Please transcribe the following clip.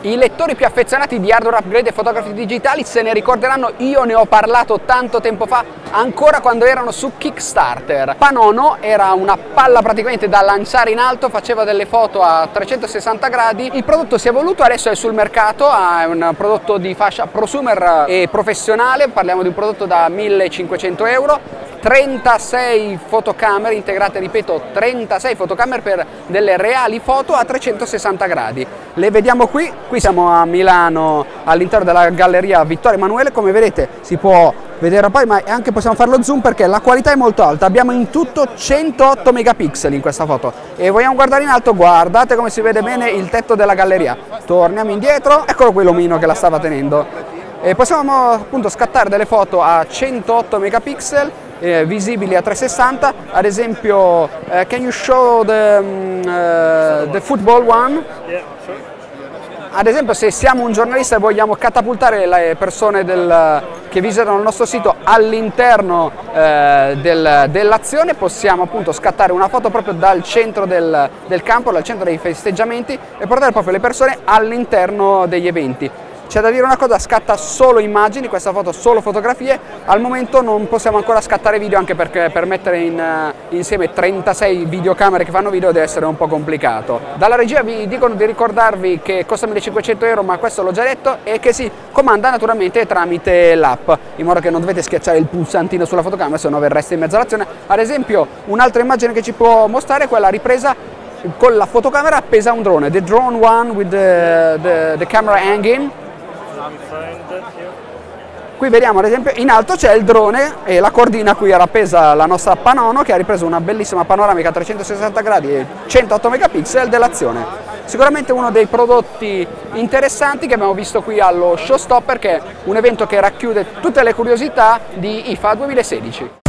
I lettori più affezionati di hardware upgrade e fotografi digitali se ne ricorderanno, io ne ho parlato tanto tempo fa, ancora quando erano su Kickstarter. Panono era una palla praticamente da lanciare in alto, faceva delle foto a 360 gradi, il prodotto si è evoluto, adesso è sul mercato, è un prodotto di fascia prosumer e professionale, parliamo di un prodotto da 1500 euro, 36 fotocamere integrate, ripeto, 36 fotocamere per delle reali foto a 360 gradi. Le vediamo qui siamo a Milano all'interno della galleria Vittorio Emanuele, come vedete si può vedere poi, ma anche possiamo farlo zoom perché la qualità è molto alta, abbiamo in tutto 108 megapixel in questa foto e vogliamo guardare in alto, guardate come si vede bene il tetto della galleria. Torniamo indietro, eccolo qui l'omino che la stava tenendo. E possiamo appunto scattare delle foto a 108 megapixel visibili a 360, ad esempio can you show the football one? Yeah, sure. Ad esempio se siamo un giornalista e vogliamo catapultare le persone che visitano il nostro sito all'interno dell'azione, possiamo appunto scattare una foto proprio dal centro del campo, dal centro dei festeggiamenti e portare proprio le persone all'interno degli eventi. C'è da dire una cosa, scatta solo immagini, questa foto solo fotografie, al momento non possiamo ancora scattare video anche perché per mettere insieme 36 videocamere che fanno video deve essere un po' complicato. Dalla regia vi dicono di ricordarvi che costa 1500 euro, ma questo l'ho già detto, e che si comanda naturalmente tramite l'app, in modo che non dovete schiacciare il pulsantino sulla fotocamera, se no verreste in mezzo all'azione. Ad esempio un'altra immagine che ci può mostrare è quella ripresa con la fotocamera appesa a un drone, the drone one with the camera hanging. Qui vediamo ad esempio in alto c'è il drone e la cordina a cui era appesa la nostra Panono, che ha ripreso una bellissima panoramica a 360 gradi e 108 megapixel dell'azione. Sicuramente uno dei prodotti interessanti che abbiamo visto qui allo Showstopper, che è un evento che racchiude tutte le curiosità di IFA 2016.